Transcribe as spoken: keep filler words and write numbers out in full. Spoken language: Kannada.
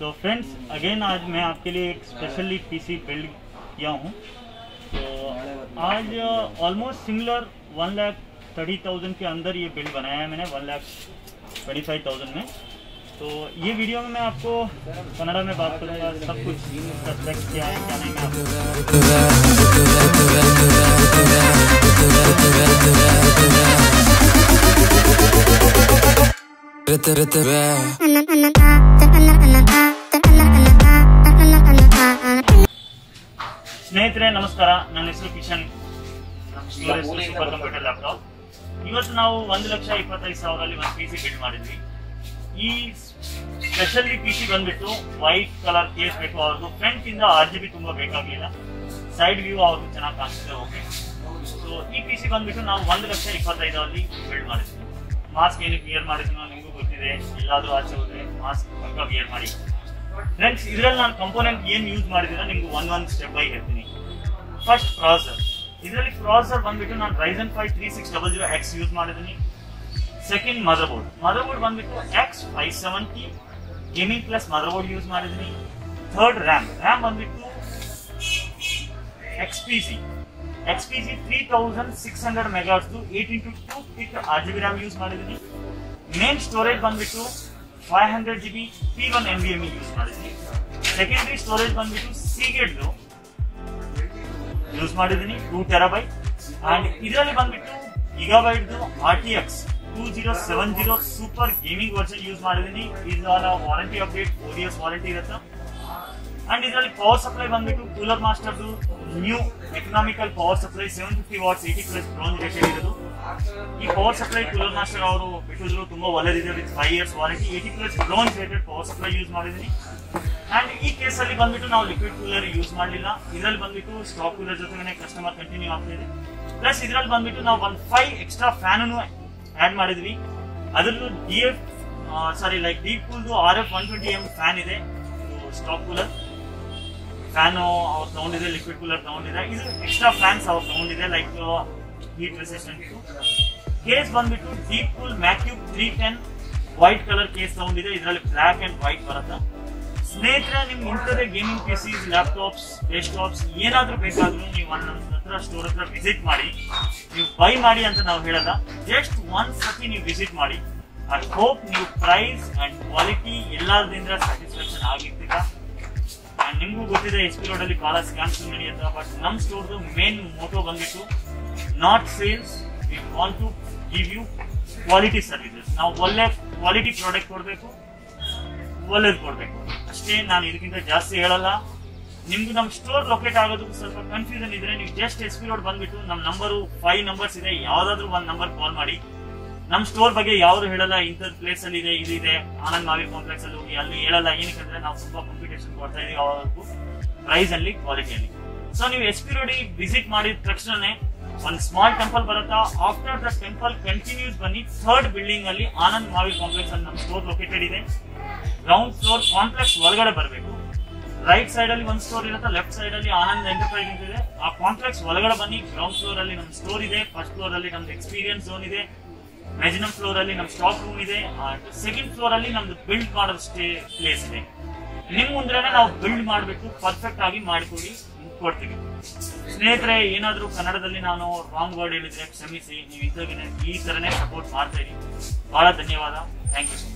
तो फ्रेंड्स अगेन आज मैं आपके लिए एक स्पेशली पीसी बिल्ड किया हूँ। तो आज almost similar one lakh thirty thousand के अंदर ये बिल्ड बनाया है मैंने, one lakh twenty five thousand में। तो ये वीडियो में मैं आपको कन्नड़ा में बात करूँगा, सब कुछ इसका स्पेक्स क्या है क्या नहीं ಸ್ನೇಹಿತರೆ ನಮಸ್ಕಾರ, ನನ್ನ ಹೆಸರು ಕಿಶನ್, ಸೂಪರ್ ಕಂಪ್ಯೂಟರ್ ಲ್ಯಾಪ್ಟಾಪ್. ಇವತ್ತು ನಾವು ಒಂದು ಲಕ್ಷ ಇಪ್ಪತ್ತೈದು ಸಾವಿರಲ್ಲಿ ಒಂದು ಪಿ ಸಿ ಬಿಲ್ಡ್ ಮಾಡಿದ್ವಿ. ಈ ಸ್ಪೆಷಲಿ ಪಿ ಸಿ ಬಂದ್ಬಿಟ್ಟು ವೈಟ್ ಕಲರ್ ಕೇಸ್ ಬೇಕು. ಅವ್ರದ್ದು ಫ್ರಂಟ್ ಇಂದ ಆರ್ ಜಿ ಬಿ ತುಂಬಾ ಬೇಕಾಗಿಲ್ಲ, ಸೈಡ್ ವ್ಯೂ ಅವ್ರದ್ದು ಚೆನ್ನಾಗಿ ಕಾಣಿಸುತ್ತೆ. ಓಕೆ, ಸೊ ಈ ಪಿ ಸಿ ಬಂದ್ಬಿಟ್ಟು ನಾವು ಒಂದು ಲಕ್ಷ ಇಪ್ಪತ್ತೈದರಲ್ಲಿ ಬಿಲ್ಡ್ ಮಾಡಿದ್ವಿ. ಮಾಸ್ಕ್ ಏನಕ್ಕೆ ವಿಯರ್ ಮಾಡಿದ್ನೋ ನಿಮಗೂ ಗೊತ್ತಿದೆ, ಎಲ್ಲಾದ್ರೂ ಆಚೆ ಹೋದ್ರೆ ಮಾಸ್ಕ್ ಪಕ್ಕ ವಿಯರ್ ಮಾಡಿ. ಫ್ರೆಂಡ್ಸ್, ಇದರಲ್ಲಿ ನಾನು ಕಂಪೋನೆಂಟ್ ಏನು ಯೂಸ್ ಮಾಡಿದ್ರೆ ನಿಮ್ಗೆ ಒನ್ ಒನ್ ಸ್ಟೆಪ್ ಬೈ ಹೇಳ್ತೀನಿ. First processor. ಇದರಲ್ಲಿ ಪ್ರಾಸೆಸರ್ ಬಂದ್ಬಿಟ್ಟು ನಾನು Ryzen five three six double zero X use ಮಾಡಿದ್ದೀನಿ. Second motherboard motherboard ಬಂದ್ಬಿಟ್ಟು X five seventy gaming plus motherboard use ಮಾಡಿದ್ದೀನಿ. ಥರ್ಡ್ ರ್ಯಾಮ್ ರ್ಯಾಮ್ ಬಂದ್ಬಿಟ್ಟು X P C X P C three thousand six hundred megahertz eight into two pick R G B RAM use ಮಾಡಿದ್ದೀನಿ. ಮೇನ್ ಸ್ಟೋರೇಜ್ ಬಂದ್ಬಿಟ್ಟು five hundred G B P one N V M use ಮಾಡಿದ್ದೀನಿ. ಸೆಕೆಂಡ್ರಿ ಸ್ಟೋರೇಜ್ ಬಂದ್ಬಿಟ್ಟು ಸೀಗೇಟ್ದು ಯೂಸ್ ಮಾಡಿದ್ದೀನಿ, ಟೂ ಟೆರಾಬೈಟ್. ಅಂಡ್ ಇದರಲ್ಲಿ ಬಂದ್ಬಿಟ್ಟು ಗಿಗಾಬೈಟ್ದು R T X two zero seven zero super gaming version use ಮಾಡಿದ್ದೀನಿ. ಇದರ warranty update four years warranty ಇರುತ್ತೆ. ಅಂಡ್ ಇದರಲ್ಲಿ ಪವರ್ ಸಪ್ಲೈ ಬಂದ್ಬಿಟ್ಟು ಕೂಲರ್ ಮಾಸ್ಟರ್ದು new economical power supply seven fifty watts eighty plus bronze rated ಇರೋದು. ಈ ಪವರ್ ಸಪ್ಲೈ ಕೂಲರ್ ಮಾಸ್ಟರ್ ಅವರು ಬಿಟ್ಟಿದ್ರು, ತುಂಬಾ ಒಳ್ಳೆದಿದೆ. With five years warranty, eighty plus bronze rated power supply use ಮಾಡಿದ್ದೀನಿ. ಅಂಡ್ ಈ ಕೇಸ್ ಅಲ್ಲಿ ಬಂದ್ಬಿಟ್ಟು ನಾವು ಲಿಕ್ವಿಡ್ ಕೂಲರ್ ಯೂಸ್ ಮಾಡಲಿಲ್ಲ. ಇದರಲ್ಲಿ ಬಂದ್ಬಿಟ್ಟು ಸ್ಟಾಕ್ ಕೂಲರ್ ಜೊತೆಗೆ ಕಸ್ಟಮರ್ ಕಂಟಿನ್ಯೂ ಆಗ್ತಾ ಇದೆ. ಪ್ಲಸ್ ಇದರಲ್ಲಿ ಬಂದ್ಬಿಟ್ಟು ನಾವು ಒಂದು ಫೈವ್ ಎಕ್ಸ್ಟ್ರಾ ಫ್ಯಾನ್ ಆಡ್ ಮಾಡಿದ್ವಿ. ಅದರಲ್ಲೂ D F sorry like deep ಕೂಲ್ದು R F one twenty M fan ಇದೆ. ಸ್ಟಾಕ್ ಕೂಲರ್ ಫ್ಯಾನ್ ಅವ್ರು ತಗೊಂಡಿದೆ, ಲಿಕ್ವಿಡ್ ಕೂಲರ್ ತಗೊಂಡಿದೆ. ಇದು ಎಕ್ಸ್ಟ್ರಾ ಫ್ಯಾನ್ಸ್ ಅವ್ರು ತಗೊಂಡಿದೆ, ಲೈಕ್ ಹೀಟ್ ರೆಸಿಸ್ಟೆಂಟ್. ಕೇಸ್ ಬಂದ್ಬಿಟ್ಟು deep cool macube three ten white colour case ತಗೊಂಡಿದೆ. ಇದರಲ್ಲಿ ಬ್ಲಾಕ್ ಅಂಡ್ ವೈಟ್ ಬರುತ್ತೆ. ಸ್ನೇಹಿತರೆ, ನಿಮ್ಗೆ ಇಂಥದ್ದೇ gaming PCs, laptops, desktops ಏನಾದ್ರೂ ಬೇಕಾದ್ರೂ ನೀವು ನನ್ನ ಹತ್ರ ಸ್ಟೋರ್ ಹತ್ರ ವಿಸಿಟ್ ಮಾಡಿ. ನೀವು ಬೈ ಮಾಡಿ ಅಂತ ನಾವು ಹೇಳಲ್ಲ, ಜಸ್ಟ್ ಒಂದ್ ಸತಿ ನೀವು ವಿಸಿಟ್ ಮಾಡಿ. ಐ ಹೋಪ್ ನೀವು ಪ್ರೈಸ್ ಅಂಡ್ ಕ್ವಾಲಿಟಿ ಎಲ್ಲದಿಂದ ಸ್ಯಾಟಿಸ್ಫ್ಯಾಕ್ಷನ್ ಆಗಿರ್ತೀರಾ. ಅಂಡ್ ನಿಮ್ಗೂ ಗೊತ್ತಿದೆ ಎಸ್ ಪಿ ರೋಡ್ ಅಲ್ಲಿ ಬಹಳ ಸ್ಕ್ಯಾಮ್ಸ್ ನಡೆಯುತ್ತೆ. ಬಟ್ ನಮ್ ಸ್ಟೋರ್ದು ಮೇನ್ ಮೋಟೋ ಬಂದ್ಬಿಟ್ಟು not sales, we want to give you quality services. ನಾವು ಒಳ್ಳೆ ಕ್ವಾಲಿಟಿ ಪ್ರಾಡಕ್ಟ್ ಕೊಡ್ಬೇಕು, ಒಳ್ಳೇದು ಕೊಡ್ಬೇಕು ಅಷ್ಟೇ. ನಾನು ಇದಕ್ಕಿಂತ ಜಾಸ್ತಿ ಹೇಳಲ್ಲ. ನಿಮ್ಗೆ ನಮ್ ಸ್ಟೋರ್ ಲೊಕೇಟ್ ಆಗೋದಕ್ಕೂ ಸ್ವಲ್ಪ ಕನ್ಫ್ಯೂಷನ್ ಇದ್ರೆ ನೀವು ಜಸ್ಟ್ ಎಸ್ ಪಿ ರೋಡ್ ಬಂದ್ಬಿಟ್ಟು ನಮ್ ನಂಬರು ಫೈವ್ ನಂಬರ್ಸ್ ಇದೆ, ಯಾವ್ದಾದ್ರು ಒಂದ್ ನಂಬರ್ ಕಾಲ್ ಮಾಡಿ. ನಮ್ ಸ್ಟೋರ್ ಬಗ್ಗೆ ಯಾವ್ದು ಹೇಳಲ್ಲ, ಇಂಥದ್ ಪ್ಲೇಸ್ ಅಲ್ಲಿ ಇದೆ, ಇದು ಇದೆ, ಆನಂದ್ ಮಾವಿ ಕಾಂಪ್ಲೆಕ್ಸ್ ಅಲ್ಲಿ ಹೋಗಿ ಅಲ್ಲಿ ಹೇಳಲ್ಲ. ಏನಕ್ಕೆ ನಾವು ತುಂಬಾ ಕಾಂಪಿಟೇಷನ್ ಕೊಡ್ತಾ ಇದೀವಿ ಯಾವಾಗೂ ಪ್ರೈಸ್ ಅಲ್ಲಿ, ಕ್ವಾಲಿಟಿಯಲ್ಲಿ. ಸೊ ನೀವು ಎಸ್ ಪಿ ರೋಡ್ ವಿಸಿಟ್ ಮಾಡಿದ ತಕ್ಷಣ ಒಂದು ಸ್ಮಾಲ್ ಟೆಂಪಲ್ ಬರುತ್ತಾ. ಆಫ್ಟರ್ ದ ಟೆಂಪಲ್ ಕಂಟಿನ್ಯೂಸ್ ಬನ್ನಿ, ಥರ್ಡ್ ಬಿಲ್ಡಿಂಗ್ ಅಲ್ಲಿ ಆನಂದ್ ಮಾವಿ ಕಾಂಪ್ಲೆಕ್ಸ್ ಅಲ್ಲಿ ನಮ್ಮ ಸ್ಟೋರ್ ಲೊಕೇಟೆಡ್ ಇದೆ. ಗ್ರೌಂಡ್ ಫ್ಲೋರ್ ಕಾಂಪ್ಲೆಕ್ಸ್ ಒಳಗಡೆ ಬರಬೇಕು. ರೈಟ್ ಸೈಡ್ ಅಲ್ಲಿ ಒಂದು ಸ್ಟೋರ್ ಇರುತ್ತೆ, ಲೆಫ್ಟ್ ಸೈಡ್ ಅಲ್ಲಿ ಆನಂದ್ ಎಂಟರ್ಪ್ರೈಸ್ ಇದೆ. ಆ ಕಾಂಪ್ಲೆಕ್ಸ್ ಒಳಗಡೆ ಬನ್ನಿ. ಗ್ರೌಂಡ್ ಫ್ಲೋರ್ ಅಲ್ಲಿ ನಮ್ಮ ಸ್ಟೋರ್ ಇದೆ, ಫಸ್ಟ್ ಫ್ಲೋರ್ ಅಲ್ಲಿ ನಮ್ದು ಎಕ್ಸ್ಪೀರಿಯನ್ಸ್ ಝೋನ್ ಇದೆ, ಮೆಜಿನಮ್ ಫ್ಲೋರ್ ಅಲ್ಲಿ ನಮ್ ಸ್ಟಾಕ್ ರೂಮ್ ಇದೆ, ಸೆಕೆಂಡ್ ಫ್ಲೋರ್ ಅಲ್ಲಿ ನಮ್ದು ಬಿಲ್ಡ್ ಮಾಡೋ ಸ್ಟೇ ಪ್ಲೇಸ್ ಇದೆ. ನಿಮ್ ಮುಂದ್ರೆನೆ ನಾವು ಬಿಲ್ಡ್ ಮಾಡ್ಬಿಟ್ಟು ಪರ್ಫೆಕ್ಟ್ ಆಗಿ ಮಾಡಿಕೊಡಿ ಕೊಡ್ತೀವಿ. ಸ್ನೇಹಿತರೆ, ಏನಾದ್ರೂ ಕನ್ನಡದಲ್ಲಿ ನಾನು ರಾಂಗ್ ವರ್ಡ್ ಹೇಳಿದ್ರೆ ಕ್ಷಮಿಸಿ. ನೀವು ಇದ್ದಾಗನೇ ಈ ತರನೇ ಸಪೋರ್ಟ್ ಮಾಡ್ತಾ ಇದೀವಿ. ಬಹಳ ಧನ್ಯವಾದ. Thank you.